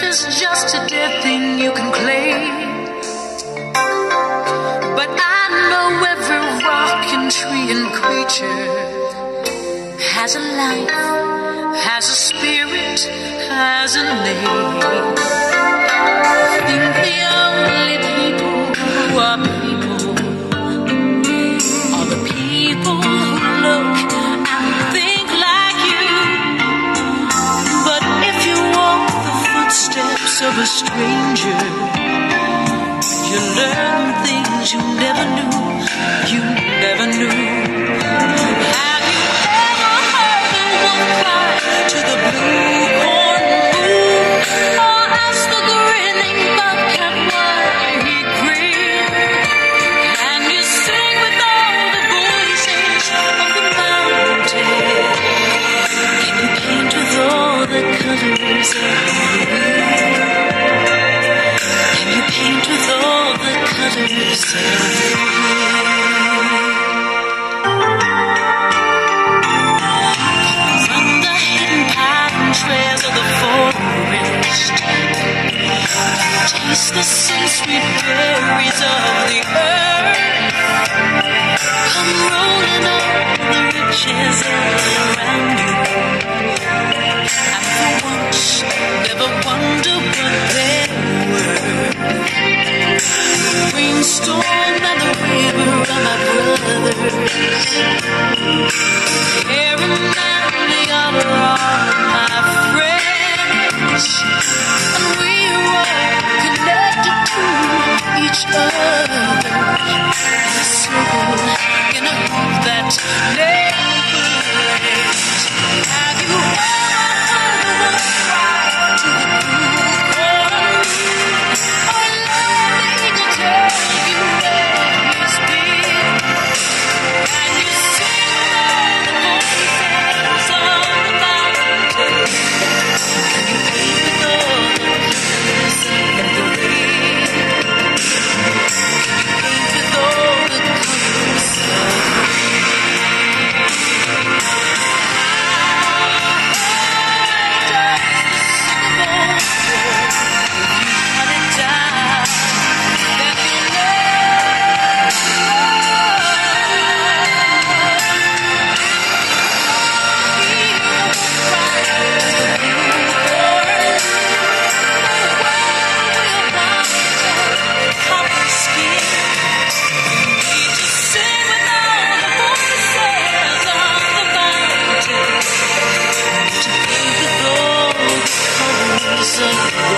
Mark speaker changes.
Speaker 1: is just a dead thing you can claim. But I know every rock and tree and creature has a life, has a spirit, has a name. I think the only people who are people are the people who look and think like you. But if you walk the footsteps of a stranger, you learn things you never knew, you never knew. Have you ever heard the wolf cry to the blue corn moon, or ask the grinning bobcat why he grins? Can you sing with all the voices of the mountain? Can you paint with all the colors of the wind? Can you paint with all the colors of the wind? From the hidden pattern trails of the forest, taste the sun-sweet berries of the earth. Come rolling on the riches around you, and for once never wonder what they were. The rainstorm and the river are my brothers. Here and now they are all my friends, and we are all connected to each other in a circle, in a hope that never ends. Have you ever heard the wolf cry to the blue corn, or let the eagle tell you where he's been? Can you sing all the voices of the mountain? Can you paint with all the colors of the wind? Can you paint with all the colors of the so